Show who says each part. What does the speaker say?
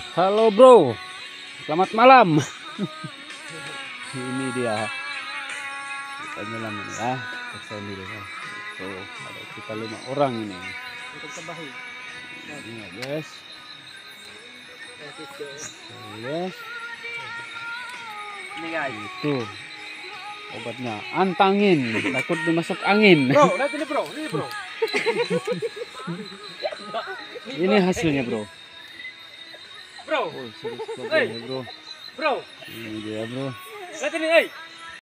Speaker 1: Halo bro, selamat malam. Ini dia kita nyelam ini ya, kesini ya. Tuh ada kita 5 orang ini. Ini ya guys. Guys.
Speaker 2: Ini guys.
Speaker 1: Itu obatnya antangin, takut dimasuk angin.
Speaker 2: Bro, lihat ini bro, ini bro.
Speaker 1: Ini hasilnya bro.
Speaker 2: Bro,
Speaker 1: Oh, serius bro, bro.
Speaker 2: bro.
Speaker 1: Ini dia bro.
Speaker 2: Lihat ini,